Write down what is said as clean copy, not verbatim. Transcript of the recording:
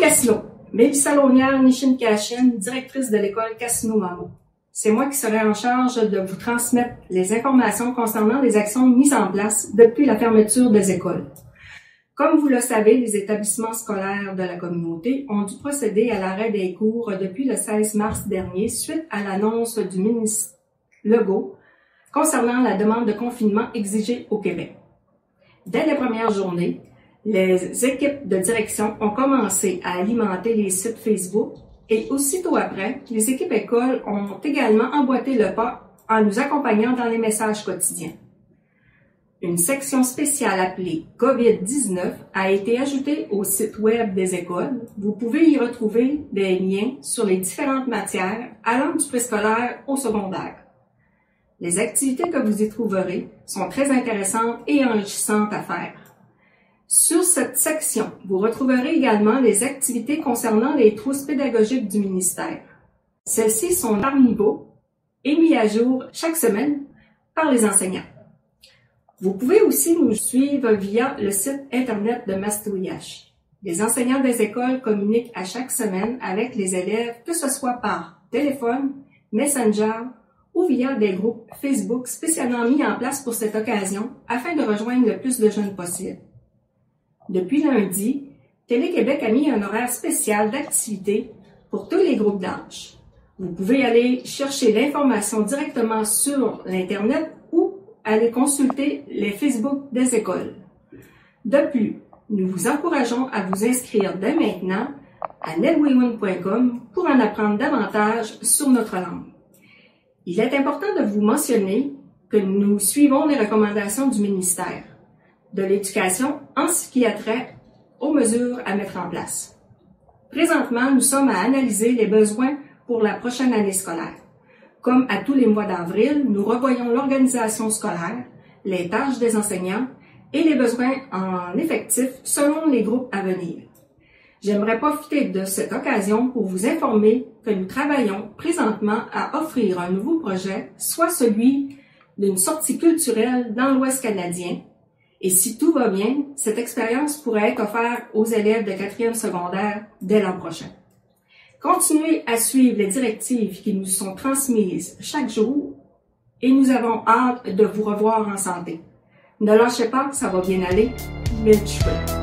Casino, Mélissa Launière-Nishin-Cashin, directrice de l'école Casino Mamo. C'est moi qui serai en charge de vous transmettre les informations concernant les actions mises en place depuis la fermeture des écoles. Comme vous le savez, les établissements scolaires de la communauté ont dû procéder à l'arrêt des cours depuis le 16 mars dernier suite à l'annonce du ministre Legault concernant la demande de confinement exigée au Québec. Dès les premières journées, les équipes de direction ont commencé à alimenter les sites Facebook et aussitôt après, les équipes écoles ont également emboîté le pas en nous accompagnant dans les messages quotidiens. Une section spéciale appelée COVID-19 a été ajoutée au site web des écoles. Vous pouvez y retrouver des liens sur les différentes matières allant du préscolaire au secondaire. Les activités que vous y trouverez sont très intéressantes et enrichissantes à faire. Sur cette section, vous retrouverez également les activités concernant les trousses pédagogiques du ministère. Celles-ci sont par niveau et mises à jour chaque semaine par les enseignants. Vous pouvez aussi nous suivre via le site Internet de Mastouillache. Les enseignants des écoles communiquent à chaque semaine avec les élèves, que ce soit par téléphone, Messenger ou via des groupes Facebook spécialement mis en place pour cette occasion afin de rejoindre le plus de jeunes possible. Depuis lundi, Télé-Québec a mis un horaire spécial d'activité pour tous les groupes d'âge. Vous pouvez aller chercher l'information directement sur l'Internet ou aller consulter les Facebook des écoles. De plus, nous vous encourageons à vous inscrire dès maintenant à nedwewin.com pour en apprendre davantage sur notre langue. Il est important de vous mentionner que nous suivons les recommandations du ministère de l'Éducation en ce qui a trait aux mesures à mettre en place. Présentement, nous sommes à analyser les besoins pour la prochaine année scolaire. Comme à tous les mois d'avril, nous revoyons l'organisation scolaire, les tâches des enseignants et les besoins en effectifs selon les groupes à venir. J'aimerais profiter de cette occasion pour vous informer que nous travaillons présentement à offrir un nouveau projet, soit celui d'une sortie culturelle dans l'Ouest canadien. Et si tout va bien, cette expérience pourrait être offerte aux élèves de 4e secondaire dès l'an prochain. Continuez à suivre les directives qui nous sont transmises chaque jour et nous avons hâte de vous revoir en santé. Ne lâchez pas, ça va bien aller. Mille cheveux.